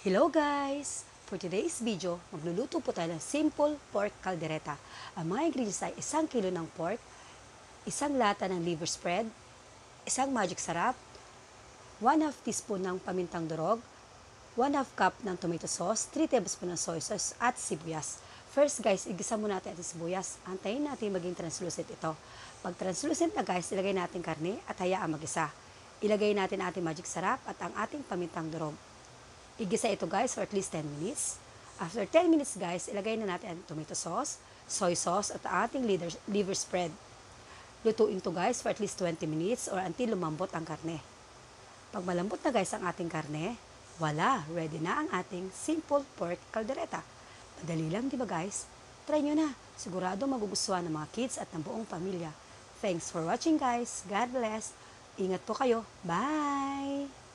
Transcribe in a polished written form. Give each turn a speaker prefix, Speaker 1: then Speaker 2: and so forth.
Speaker 1: Hello guys! For today's video, magluluto po tayo ng simple pork caldereta. Ang mga ingredients ay 1 kilo ng pork, 1 lata ng liver spread, 1 magic sarap, 1/2 teaspoon ng pamintang durog, 1/2 cup ng tomato sauce, 3 tablespoon ng soy sauce at sibuyas. First guys, igisa muna natin ang sibuyas. Antayin natin maging translucent ito. Pag translucent na guys, ilagay natin karne at hayaan mag-isa. Ilagay natin ating magic sarap at ang ating pamintang durog. Igisa ito guys for at least 10 minutes. After 10 minutes guys, ilagay na natin ang tomato sauce, soy sauce at ang ating liver spread. Lutuin to guys for at least 20 minutes or until lumambot ang karne. Pag malambot na guys ang ating karne, wala, ready na ang ating simple pork caldereta. Madali lang di ba guys? Try nyo na, sigurado magugustuhan ng mga kids at ng buong pamilya. Thanks for watching guys, God bless, ingat po kayo, bye!